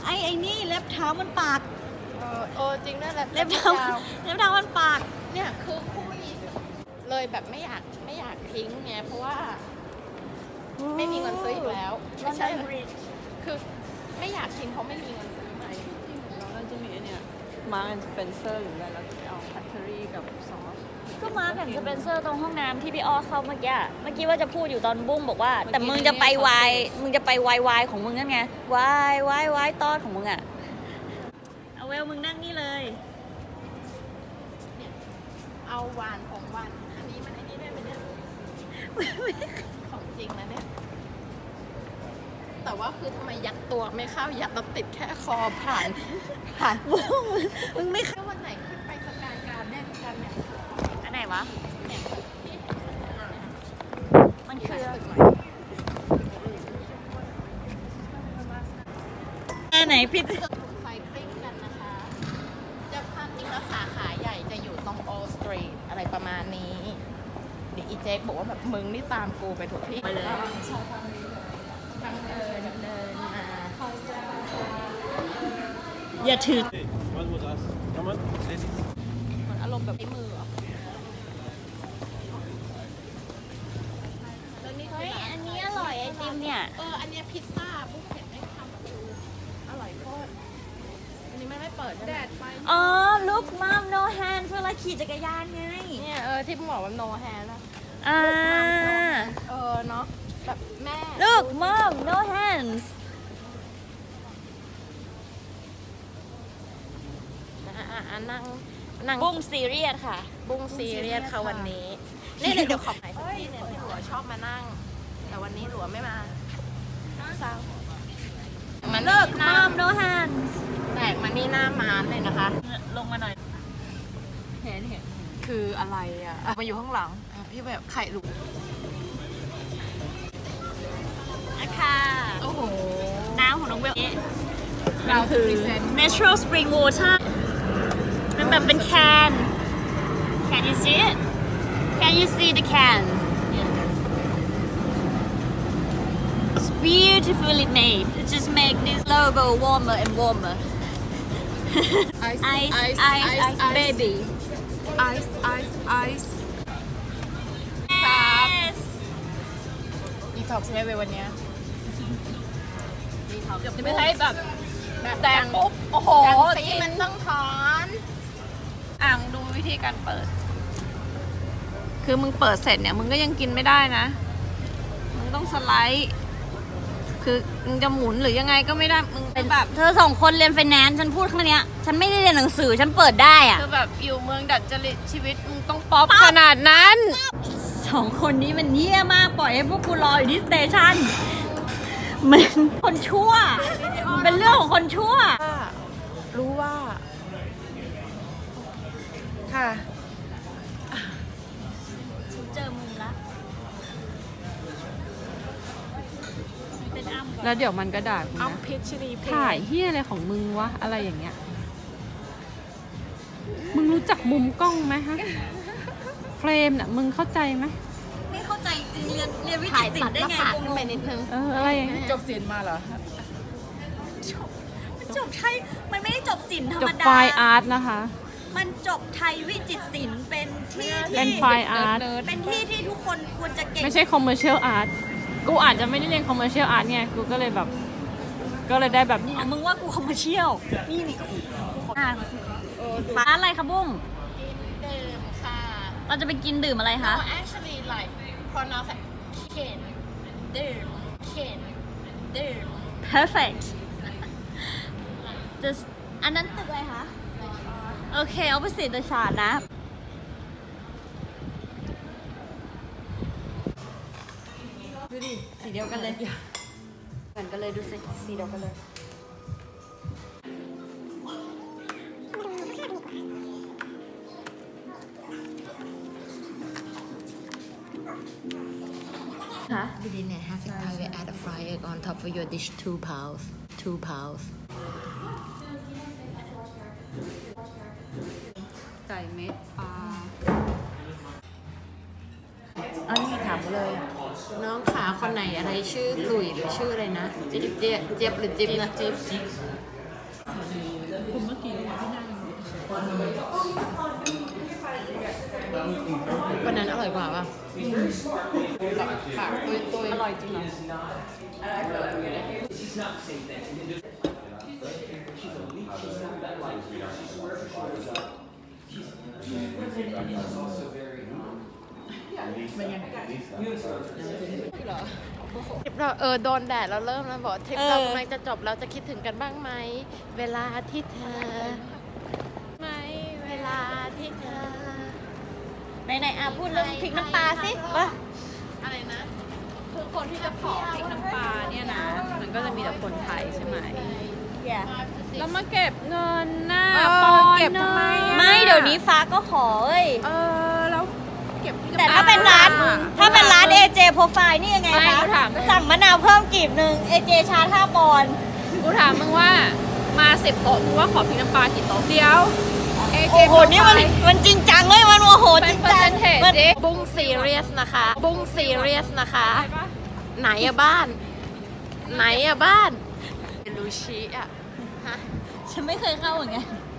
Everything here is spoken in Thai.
ไอ้นี่เล็บเท้ามันปากจริงนั่นแหละเล็บเท้ามันปากเนี่ยคือคู่นี้เลยแบบไม่อยากทิ้งไงเพราะว่าไม่มีเงินซื้ออีกแล้วไม่ใช่คือไม่อยากทิ้งเพราะไม่มีเงินซื้อใหม่เราจะมีเนี่ยมาร์คสเปนเซอร์หรืออะไรแล้วจะไปเอาแพทเทอรี่กับซอสก็มาร์คสเปนเซอร์ตรงห้องน้ำที่พี่อ้อเข้าเมื่อกี้ว่าจะพูดอยู่ตอนบุ้งบอกว่าแต่มึงจะไปวายของมึงนั่นไงวายตอนของมึงอ่ะเอาเวลมึงนั่งนี่เลยเอาวานของวานอันนี้มันไอ้นี่ได้ไหมเนี่ยของจริงนะเนี่ยแต่ว่าคือทำไมยัดตัวไม่เข้ายัดแล้วติดแค่คอผ่านมึงไม่เข้าวันไหนขึ้นไปสกายการแน่กันเนี่ยอันไหนวะเนี่ยมันคืออันไหนพี่ไฟคลิปกันนะคะจะความจริงแล้วสาขาใหญ่จะอยู่ตรงโอสตรีทอะไรประมาณนี้เดี๋ยวอีเจ๊กบอกว่าแบบมึงนี่ตามกูไปถูกที่ไปเลยบังเอิญเดินมาอย่าถือมันอารมณ์แบบไอ้มือเฮ้ยอันนี้อร่อยไอติมเนี่ยอันนี้พิซซ่าบุฟเฟ่ต์ได้ทำดูอร่อยโคตรอันนี้ไม่เปิดแดดไปลูกมัม no hand เวลาขี่จักรยานไงเนี่ยที่บอกว่า no hand นะเนาะแบบแม่ Look mom no hands นั่งบุ้งซีเรียสค่ะบุ้งซีเรียสค่ะวันนี้นี่เดี๋ยวขอบไหนที่เนี่ยหลัวชอบมานั่งแต่วันนี้หลัวไม่มาเศร้ามัน Look mom no hands แตกมานี่หน้าม้านเลยนะคะลงมาหน่อยเห็นคืออะไรอ่ะมาอยู่ข้างหลังพี่แบบไข่ลูกค่ะโอ้โหน้ำของน้องเวลเราคือ natural spring water มันแบบเป็น can you see it can you see the can it's beautifully made it just make this logo warmer and warmer ice baby ice ดีท็อกซ์ใช่ไหมเววันนี้ดีท็อกซ์ไม่ใช่แบบแต่งปุ๊บโอ้โหสีมันต้องถอนดูวิธีการเปิดคือมึงเปิดเสร็จเนี่ยมึงก็ยังกินไม่ได้นะมึงต้องสไลด์คือมึงจะหมุนหรือยังไงก็ไม่ได้มึงเป็นแบบเธอสองคนเรียนไฟแนนซ์ฉันพูดแค่นี้ฉันไม่ได้เรียนหนังสือฉันเปิดได้อะคือแบบอยู่เมืองดัดจริตชีวิตมึงต้องป๊อปขนาดนั้นสองคนนี้มันเหี้ยมากปล่อยให้พวกกูรออยู่ที่สเตชันมันคนชั่วเป็นเรื่องของคนชั่วรู้ว่าค่ะเจอมุมละแล้วเดี๋ยวมันก็ด่ากูนะถ่ายเฮี้ยอะไรของมึงวะอะไรอย่างเงี้ยมึงรู้จักมุมกล้องไหมฮะเฟรมน่ะมึงเข้าใจไหมไม่เข้าใจจริงเรียนวิจิตรศิลป์ได้ไงกูไปนิดนึงอะไรอย่างเงี้ยจบศิลป์มาเหรอจบใช่มันไม่ได้จบศิลป์ธรรมดาจบไฟอาร์ตนะคะมันจบไทยวิจิตรศิลป์เป็นที่เป็นไฟอาร์ตเป็นที่ทุกคนควรจะเก่งไม่ใช่คอมเมอร์เชียลอาร์ตกูอาจจะไม่ได้เรียนคอมเมอร์เชียลอาร์ตไงกูก็เลยแบบก็เลยได้แบบนี้มึงว่ากูคอมเมอร์เชียลนี่ร้านอะไรคะบุ้งดื่มค่ะเราจะไปกินดื่มอะไรคะ actually like pronounce Ken ดื่ม Ken ดื่ม perfect อันนั้นตึกอะไรคะโอเคเอาไปสิตชาตินะดูดิสีเดียวกันเลยเหมือนกันเลยดูสิสีเดียวกันเลย Within a half an hour, add a fryer on top of your dish 2 pounds. 2 pounds. ไก่เม็ดปลานี่ถามเลยน้องขาคนไหนอะไรชื่อหลุยหรือชื่ออะไรนะจิ๊บหรือจิ๊บนะจิ๊บคุณเมื่อกี้ที่นั่งวันนั้นอร่อยกว่าป่ะแบบผักตุยๆอร่อยจริงเหรอเราโดนแดดเราเริ่มแล้วบอกทริปเรากำลังจะจบเราจะคิดถึงกันบ้างไหมเวลาที่เธอไหมเวลาที่เธอไหนพูดเรื่องพริกน้ำปลาสิว่าอะไรนะคือคนที่จะขอพริกน้ำปลาเนี่ยนะ มันก็จะมีแต่คนไทยใช่ไหมอย่าแล้วมาเก็บเงินหน้าปอนเก็บทำไมไม่เดี๋ยวนี้ฟ้าก็ขอเอ้ยแล้วเก็บแต่ถ้าเป็นร้าน AJ Profile นี่ยังไงคะสั่งมะนาวเพิ่มกีบหนึ่ง AJ ชา5 ปอนด์กูถามมึงว่ามา10 โต๊ะมึงว่าขอพริกน้ำปลากี่โต๊ะเดียวโอ้โหนี่มันจริงจังเลยมันโอ้โหจริงจังมันบุ้งซีเรียสนะคะบุ้งซีเรียสนะคะไหนอะบ้านไหนอะบ้านลูชิอะฉันไม่เคยเข้าเหมือนกัน